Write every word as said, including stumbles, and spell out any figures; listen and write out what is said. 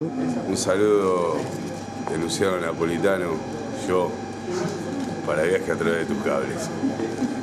Un saludo de Luciano Napolitano, yo, para Viaje a través de tus cables.